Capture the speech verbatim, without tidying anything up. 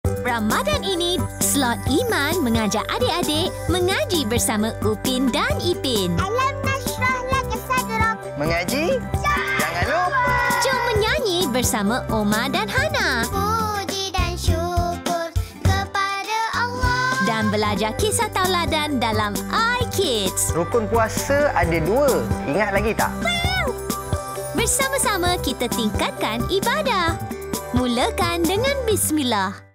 Ramadan ini, slot Iman mengajak adik-adik mengaji bersama Upin dan Ipin. Alam nashrah laka sadrak. Mengaji? Jangan lupa. Jom menyanyi bersama Oma dan Hana. Puji dan syukur kepada Allah. Dan belajar kisah tauladan dalam iKids. Rukun puasa ada dua. Ingat lagi tak? Bersama-sama kita tingkatkan ibadah. Mulakan dengan Bismillah.